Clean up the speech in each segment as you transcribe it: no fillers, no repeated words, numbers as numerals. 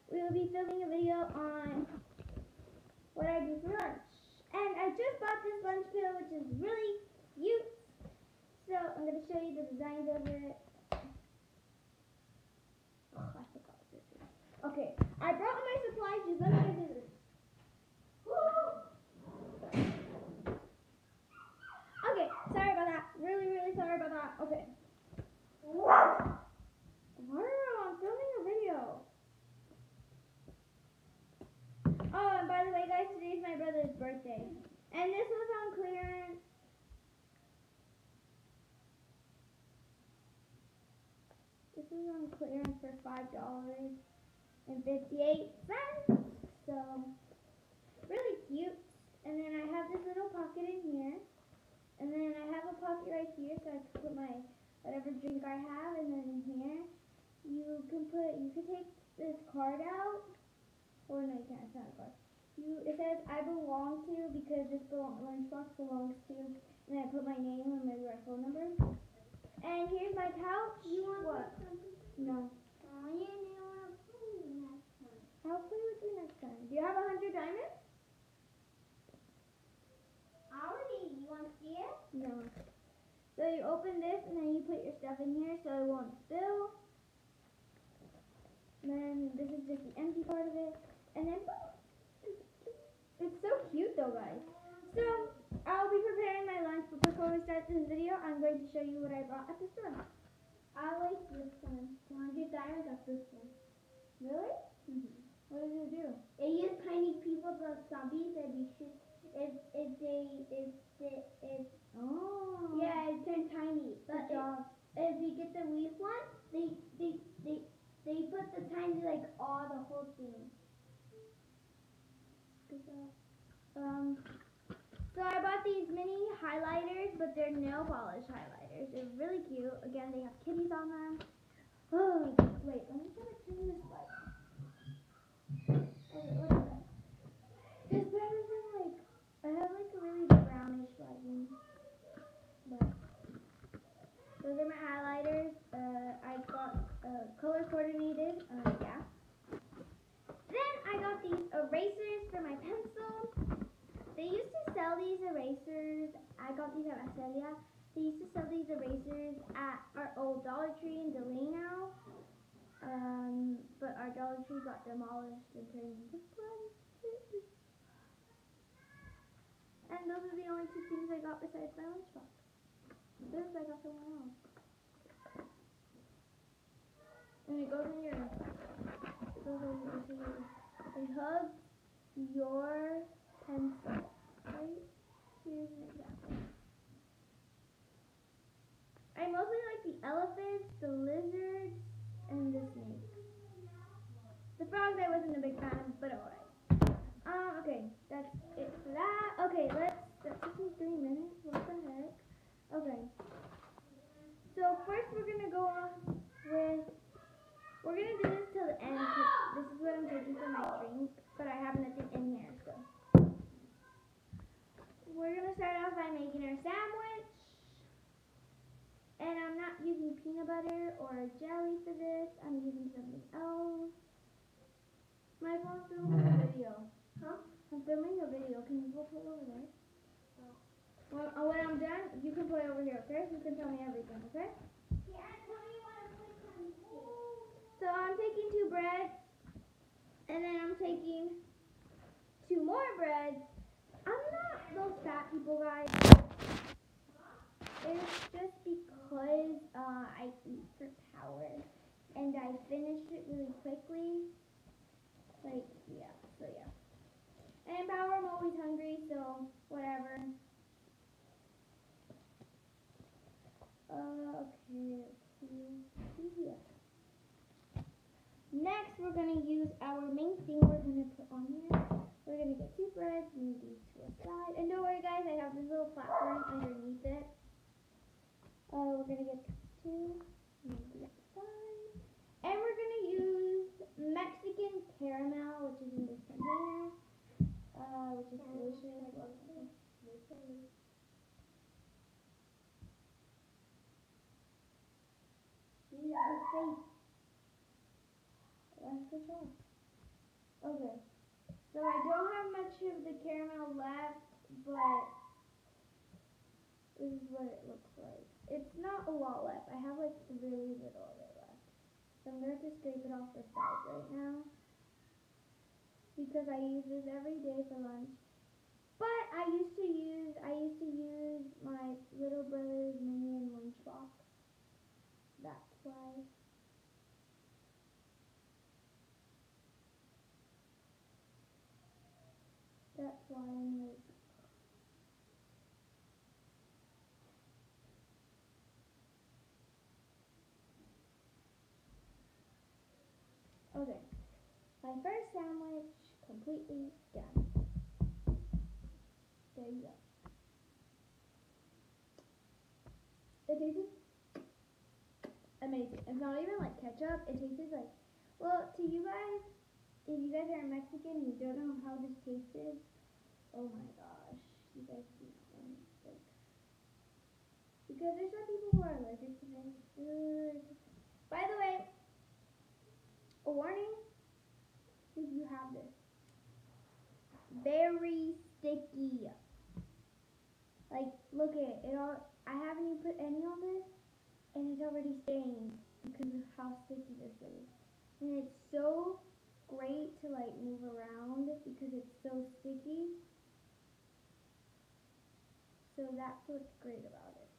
we will be filming a video on what I do for lunch. And I just bought this lunch pail, which is really cute. So I'm going to show you the designs of it. Oh, I forgot this is. Okay, I brought all my supplies. Just let me do this. Okay, sorry about that. Really sorry about that. Okay. I'm filming a video. Oh, and by the way, guys, today's my brother's birthday. And this was on clearance. This was on clearance for $5.58. So, really cute. And then I have this little pocket in here. And then I have a pocket right here so I can put my whatever drink I have. And then in here, you can take this card out. Or no, you can't. It's not a card. It says I belong to because this lunchbox belongs to. And I put my name and my phone number. And here's my pouch. You want what? Something? No. Oh, you didn't want to play next time. I'll play with you next time. Do you have 100 diamonds? Already, you want to see it? No. So you open this and then you put your stuff in here so it won't spill. And then this is just the empty part of it. And then it's so cute though, guys. So I'll be preparing my lunch, but before we start this video, I'm going to show you what I bought at the store. I like this one. 100 diamonds of this one. Really? Mm-hmm. What does it do? It uses tiny people, the zombies, that you should, if Oh. yeah, it turns tiny. But Good job. if you get the weak one, they put the tiny, like, all the whole thing. Good job. So I bought these mini highlighters, but they're nail polish highlighters. They're really cute. Again, they have kitties on them. Oh, wait, let me try to turn this light on. Okay, look at that. It's better than I have like a really brownish lighting. But those are my highlighters. I got color coordinated. Yeah. Then I got these erasers for my pencil. They used to sell these erasers. I got these at Acelia. They used to sell these erasers at our old Dollar Tree in Delano. But our Dollar Tree got demolished and turned into plastic. And those are the only two things I got besides my lunchbox. This I got somewhere else. And it goes in your. It hugs your pencil. Right? Here's an example. I mostly like the elephants, the lizards, and the snake. The frogs I wasn't a big fan of, but alright. Okay, that's it for that. Okay, that took me 3 minutes. What the heck? Okay. So first we're gonna go on with. We're gonna do this till the end because this is what I'm taking for my drink, but I have nothing in here, so. We're gonna start off by making our sandwich. And I'm not using peanut butter or jelly for this. I'm using something else. My phone's filming a video. Huh? I'm filming a video. Can you go play over there? No. Well, when I'm done, you can play over here, okay? You can tell me everything, okay? Yeah, tell me what to put on the table. So I'm taking 2 breads. And then I'm taking 2 more breads. I'm not those fat people, guys. It's just because I eat for power. And I finished it really quickly. Yeah, so yeah. And power, I'm always hungry, so whatever. Okay, let's see here. Next, we're going to use our main thing we're going to put on here. We're going to get 2 breads, move these to a side. And don't worry, guys, I have this little platform underneath it. We're going to get 2, move these aside. And we're going to use Mexican caramel, which is in this container, which is delicious. Use your face. That's good job. Okay. So I don't have much of the caramel left, but this is what it looks like. It's not a lot left. I have like really little of it left. So I'm going to have to scrape it off the sides right now because I use this every day for lunch. But I used to use my little brother's Minion lunchbox. That's why. That's why I'm like. Okay. My first sandwich completely done. There you go. It tasted amazing. It's not even like ketchup. It tasted like, well, to you guys, if you guys are Mexican and you don't know how this tasted, oh my gosh, you guys do not want it. Like, because there's some people who are allergic to this. By the way, a warning, if you have this. Very sticky. Like, look at it all. I haven't even put any on this, and it's already stained because of how sticky this is. And it's so great to like move around because it's so sticky. So that's what's great about it.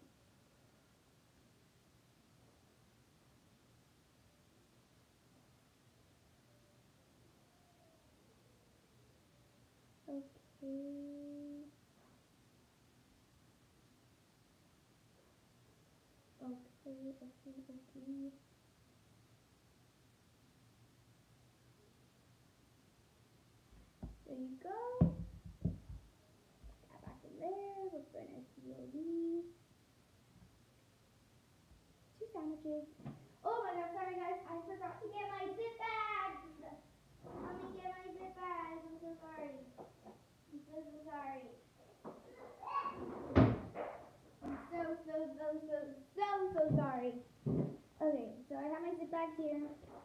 Okay. Okay. There you go. Got back in there. We're gonna seal these. 2 sandwiches. Oh my god, sorry guys, I forgot to get my zip bags. Let me get my zip bags. I'm so sorry. I'm so sorry. I'm so sorry. Okay, so I have my zip bags here.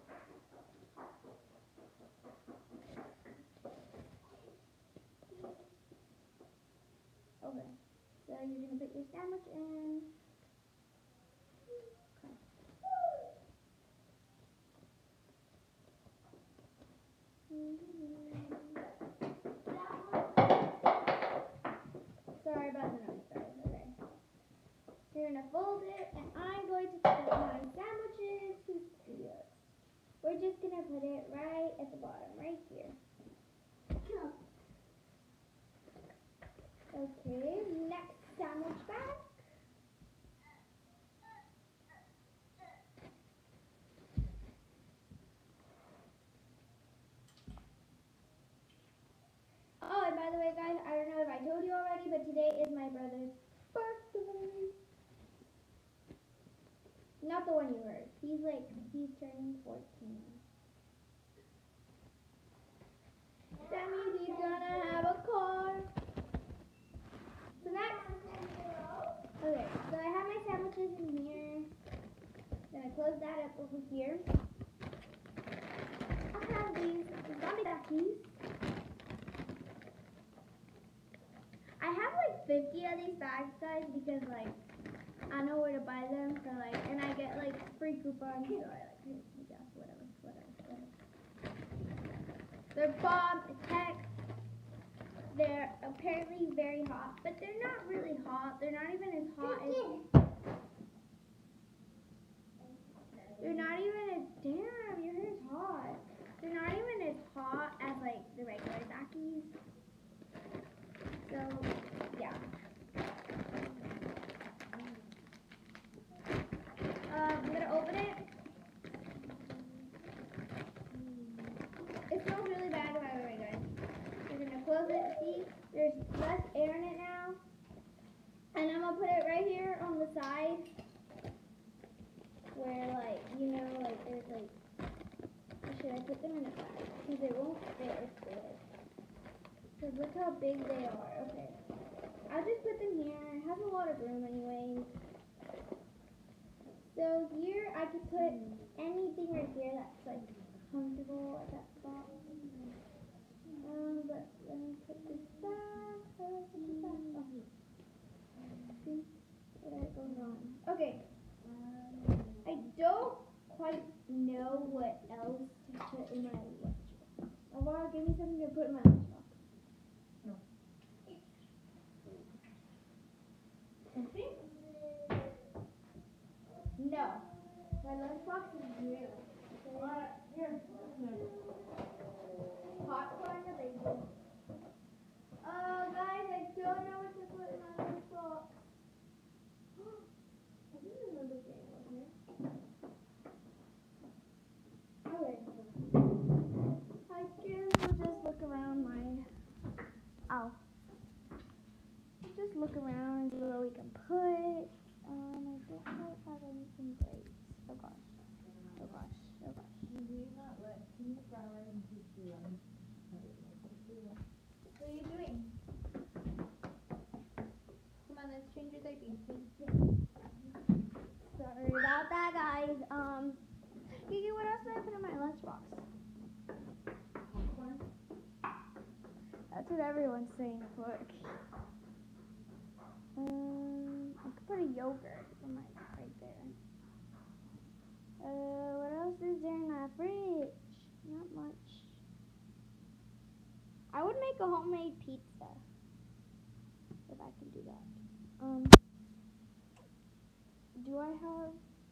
Okay, so you're gonna put your sandwich in. Sorry about the noise, guys. Okay. You're gonna fold it, and I'm going to put my sandwiches to Studios. We're just gonna put it right at the bottom, right here. Okay, next sandwich bag. Oh, and by the way, guys, I don't know if I told you already, but today is my brother's birthday. Not the one you heard. He's turning 14. That means he's gonna have a car. So next, okay, so I have my sandwiches in here. Gonna close that up over here. I have these zombie backies. I have like 50 of these bags, guys, because like I know where to buy them for like, and I get like free coupons, so I like, yeah, whatever. They're bomb tech. They're apparently very hot, but they're not really hot. They're not even as hot as. They're not even as. Damn, your hair's hot. They're not even as hot as like the regular Zakis. So yeah. I'm gonna open it. It smells really bad, by the way, guys. We're gonna close it. See, there's less air in it now. And I'm gonna put it right here on the side, where like, you know, like there's like, should I put them in a bag? Because they won't fit if they're, because look how big they are. Okay. I'll just put them here. It has a lot of room anyways. So here I could put anything right here that's like comfortable at that spot. know what else to put in my lunchbox. Laura, give me something to put in my lunchbox. Something? No. My lunchbox is new. Here. Popcorn or bacon? Guys, I don't know what to put in my lunchbox. I didn't remember getting one here. Okay. I guess we'll just look around just look around and see what we can put. I don't quite have anything great. Oh gosh. Oh gosh. Oh gosh. Can you fry right into the What are you doing? Come on, let's change your diaper. Sorry about that, guys. Kiki, what else did I put in my lunchbox? Popcorn. That's what everyone's saying. Look. I could put a yogurt in my right there. What else is there in my fridge? Not much. I would make a homemade pizza if I can do that. Do I have?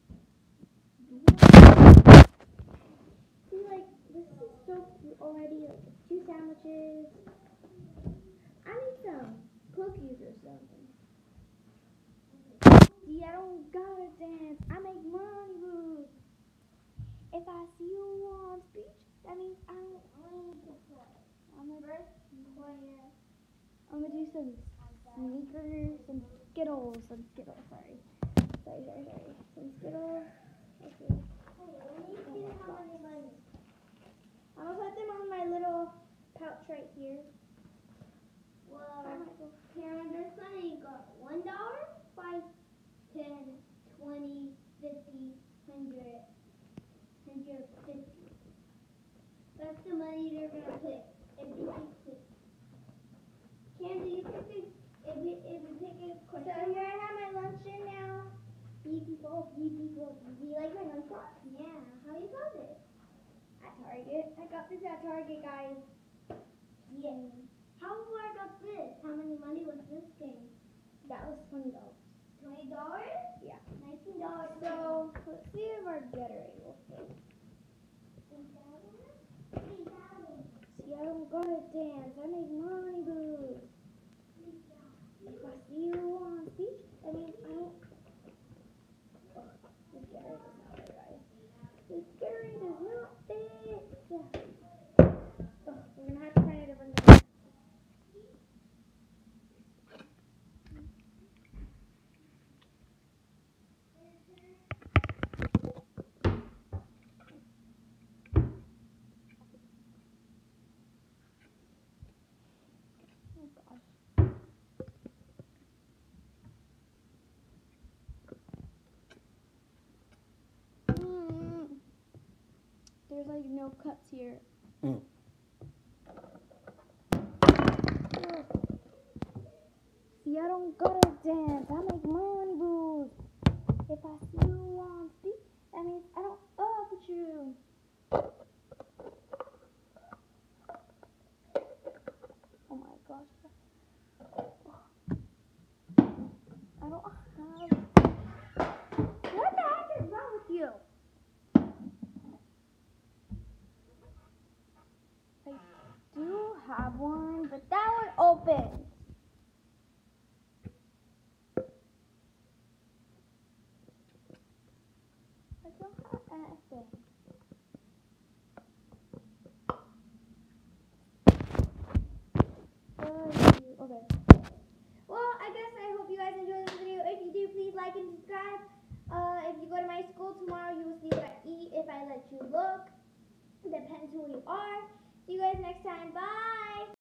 See, like this is so already like 2 sandwiches. I need some cookies or something. See, I don't gotta dance. I make money, boo. If I see you on speech, that means I don't need to play. I'm gonna do some sneakers, some Skittles, sorry. Some Skittles. Okay. I'm gonna put them on my little pouch right here. Well, Karen, there's money. You got $1, 5, 10, 20, 50, 100, 150. That's the money they're gonna put. If you pick it. Karen, do you pick it? If you pick a So question. here I have my lunch in now. Beep beep boop, beep beep boop. Do you like my lunchbox? Yeah. How you got it? At Target. I got this at Target, guys. Yeah. How I got this? How many money was this game? That was $20. $20? Yeah. $19. So let's see if our Gatorade will fit. See, I don't gotta dance. I make money, boo. If I see you on speech, that means I don't. Oh, this Gatorade does not fit, guys. This Gatorade does not fit. Oh, we're gonna have to find a different Gatorade. Oh gosh. There's like no cuts here. See, I don't gotta dance. I make money, boo. If I see you on speak, that means I don't fuck with you. Oh my gosh. I don't have. What the heck is wrong with you? I do have one, but that one opens. I don't have anything. Okay. Well, I guess I hope you guys enjoyed this video. If you do, please like and subscribe. If you go to my school tomorrow, you will see what I eat if I let you look. Depends who you are. See you guys next time. Bye.